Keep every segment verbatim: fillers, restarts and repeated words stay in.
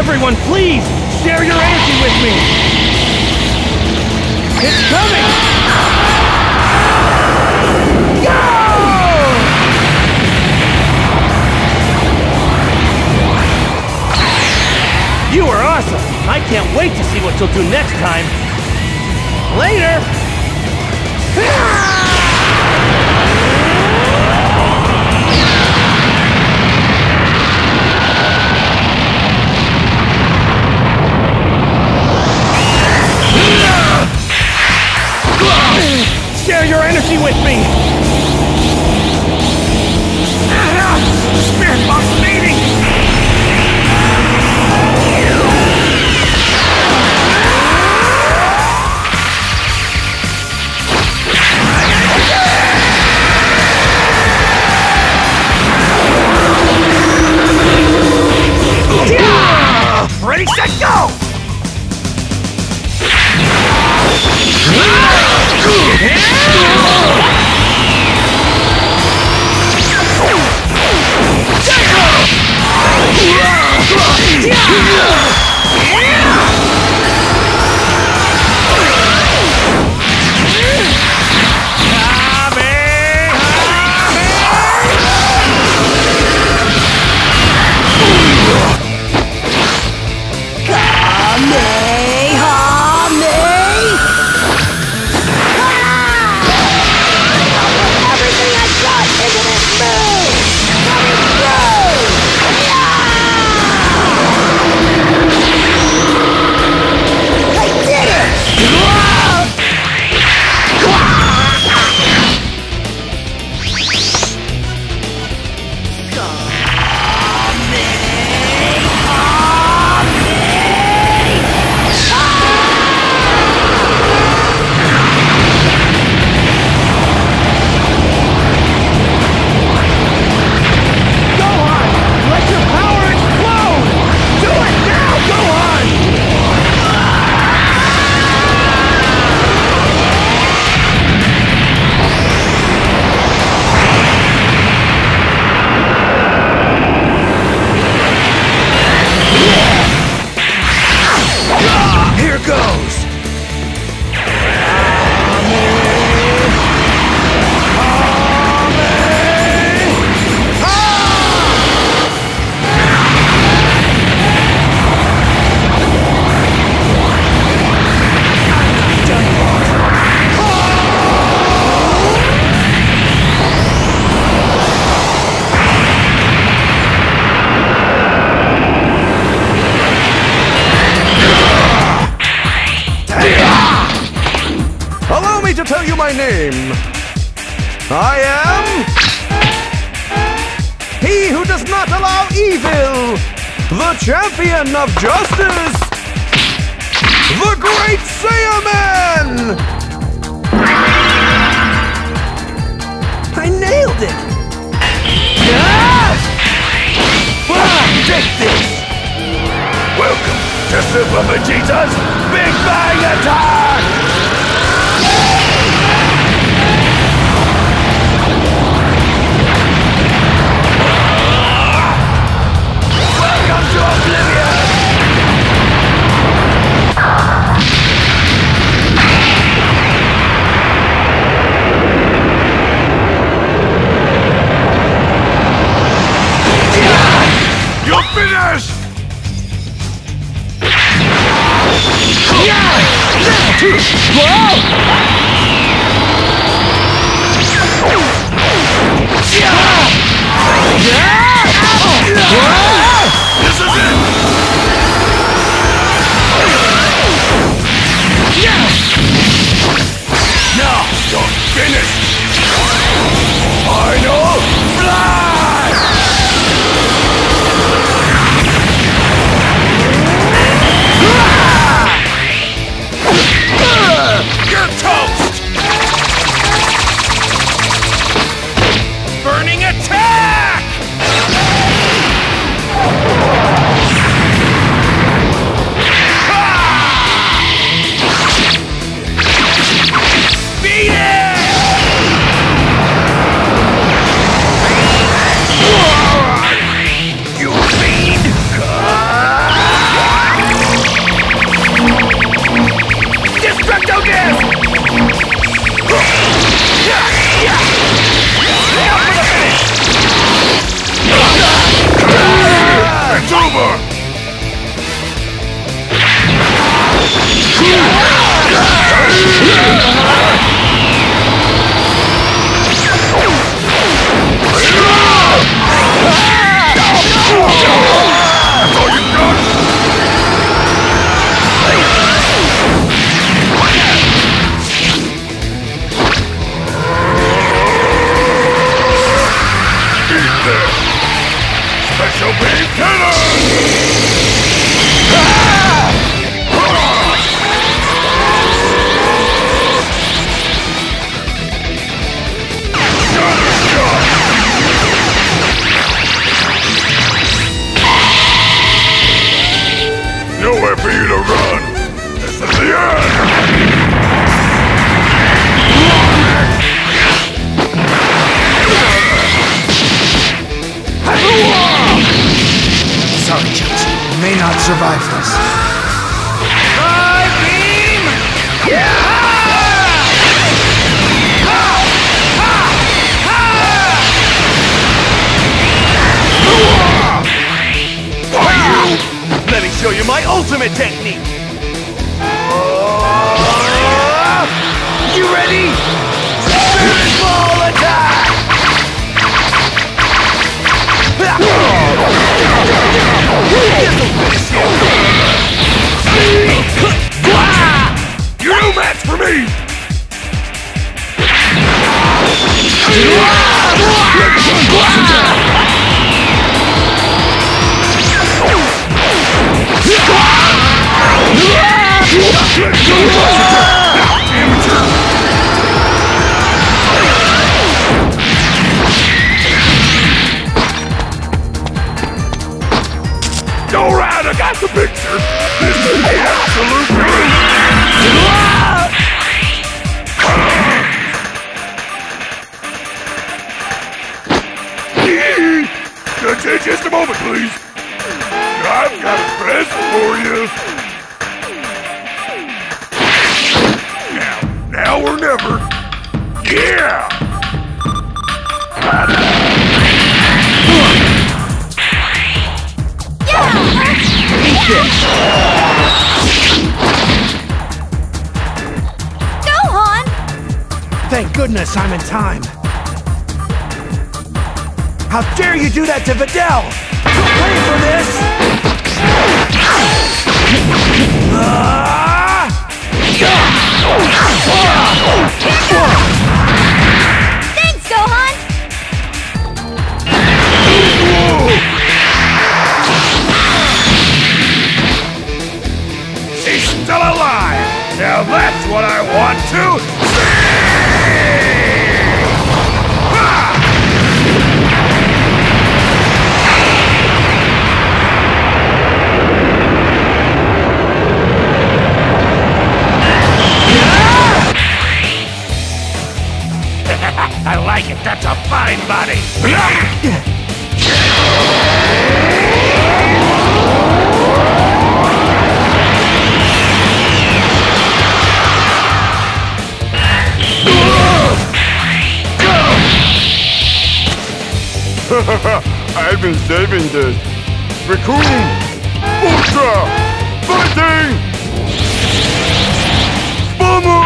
Everyone, please, share your energy with me! It's coming! Go! You are awesome! I can't wait to see what you'll do next time! Later! Share your energy with me! Spirit box meeting! Ready, set, go! To tell you my name. I am he who does not allow evil, the champion of justice, the great Saibaman! I nailed it! Ah! Ah, take this! Welcome to Super Vegeta's Big Bang Attack! Welcome to Oblivion! You're finished! Yeah! Shadow Beam Cannon! Nowhere for you to run! This is the end! Sorry, Johnson. You may not survive this. Sky beam! Let me show you my ultimate technique! Oh, you ready? Spirit ball attack! This'll finish him! You're no match for me! Go around, I got the picture! This is the absolute truth! Just, just a moment, please! I've got a present for you! Now, now or never! Yeah! Gohan! Thank goodness I'm in time. How dare you do that to Videl! You'll pay for this! Thanks, Gohan! She's still alive! Now that's what I want to see! I like it, that's a fine body! I've been saving this. Raccoon! Ultra! Fighting! Bummer!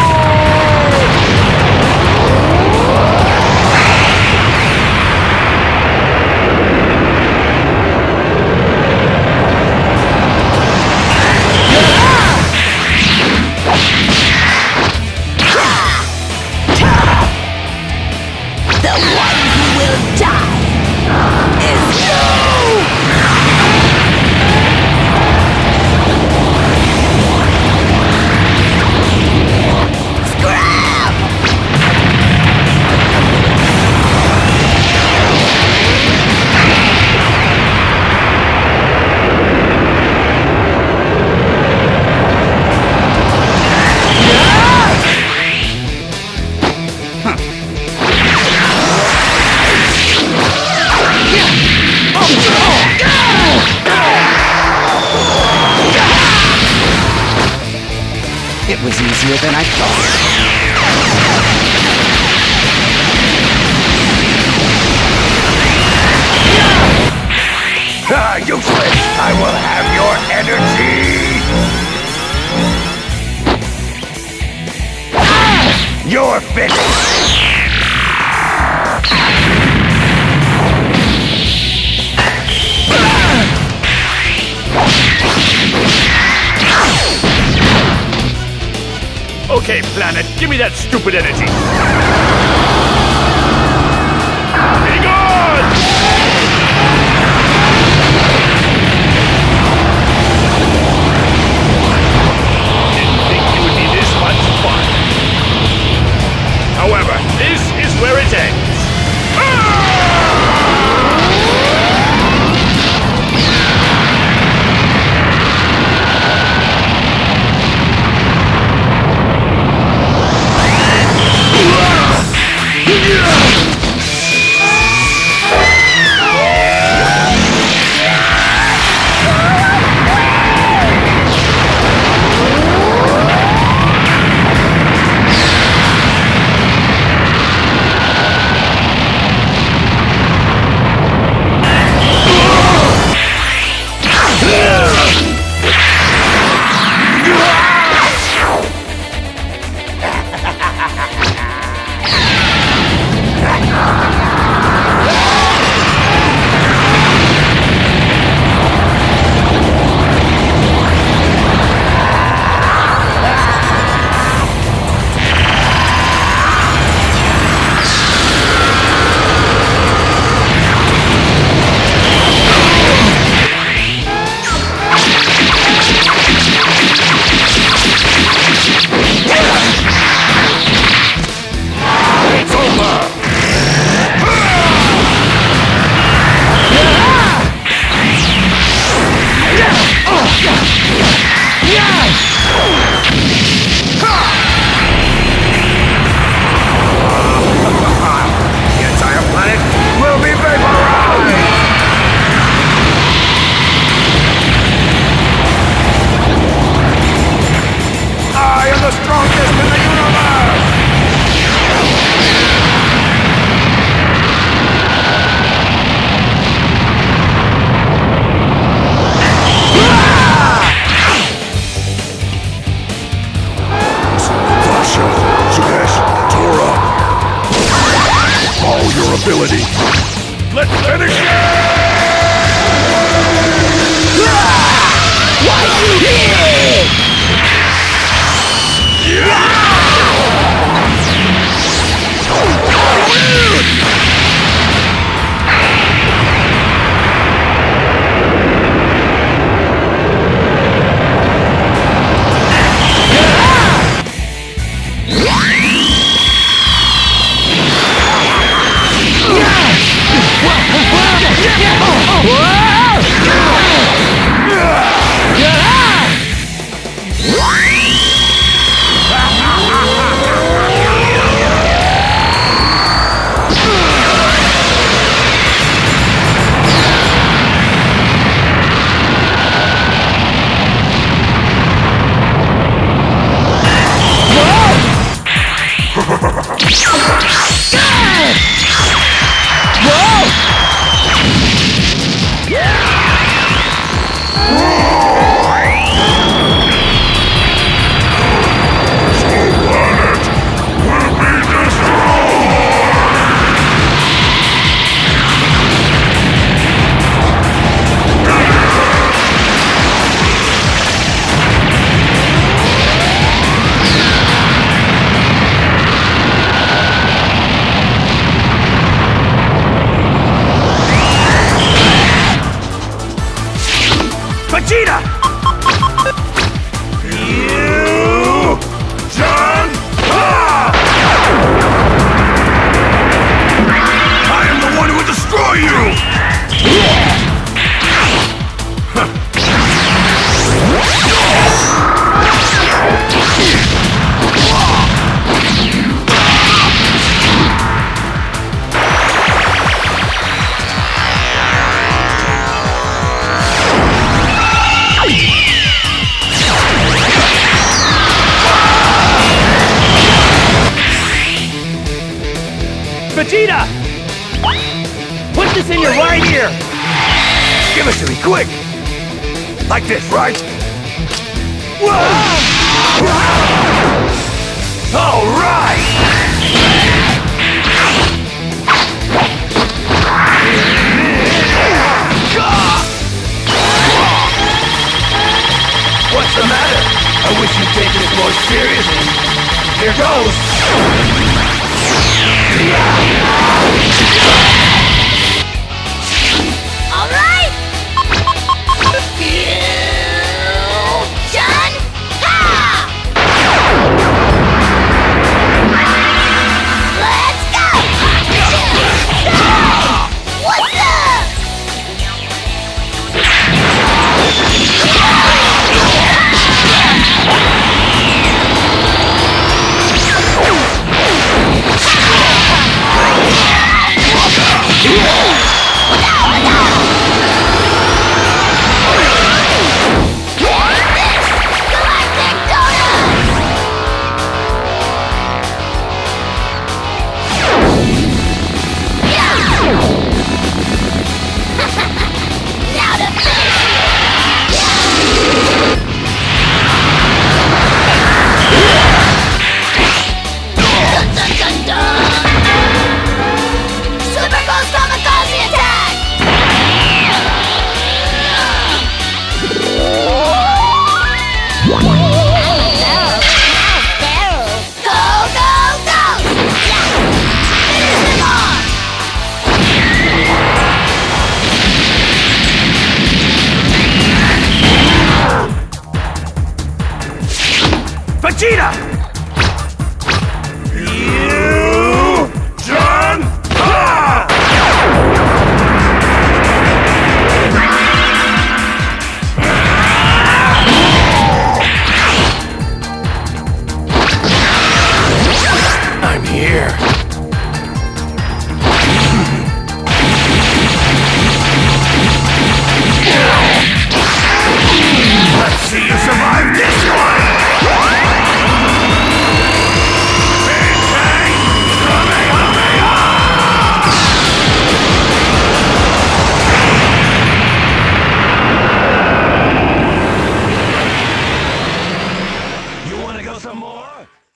The one who will die is you! Scram! It was easier than I thought. Ah, useless! I will have your energy! Ah! You're finished! Okay, planet, give me that stupid energy! Be gone! ability. Let's finish it! Why you here? Vegeta! You... John... Ah! I am the one who will destroy you! Vegeta! Put this in your right ear! Give it to me, quick! Like this, right? All right! What's the matter? I wish you'd taken it more seriously. Here goes! All right. Fusion! Ha! Let's go! What's up? Vegeta!